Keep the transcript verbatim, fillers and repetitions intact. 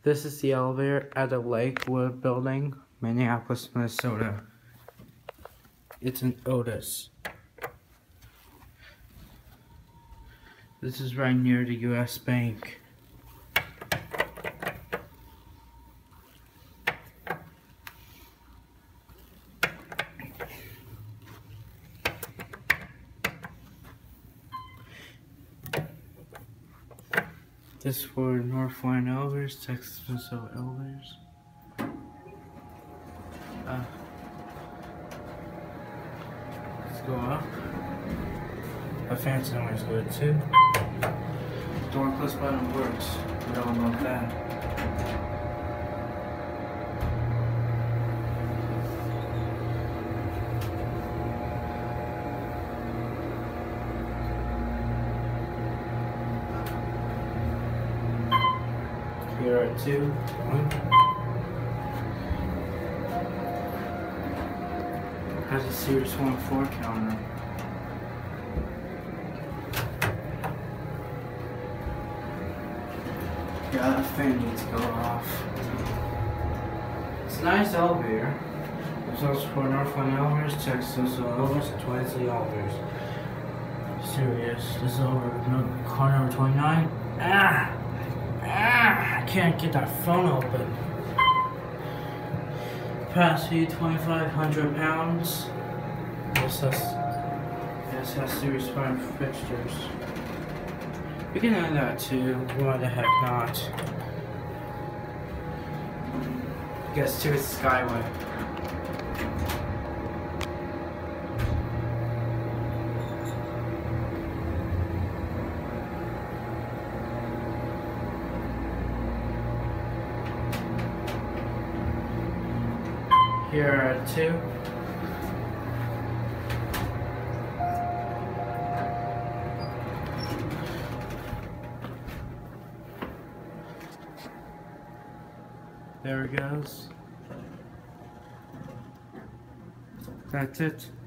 This is the elevator at the Lakewood building, Minneapolis, Minnesota. It's an Otis. This is right near the U S Bank. This is for North Line Elevators, Texas Minnesota Elevators. Uh, let's go up. A fan sound is good too. Door close button works. We don't love that. Here are two. One. Has a Series one four counter. Yeah, that fan needs to go off. It's a nice elevator. It's also for Northland Elevators, Texas Elevators, and Twin City Elevators. Serious. This is over car number twenty-nine. Ah! Ah! I can't get that phone open. Capacity twenty-five hundred pounds. This has, this has Series five fixtures. We can add that too. Why the heck not? Guess to Skyway. Here are two. There it goes. That's it.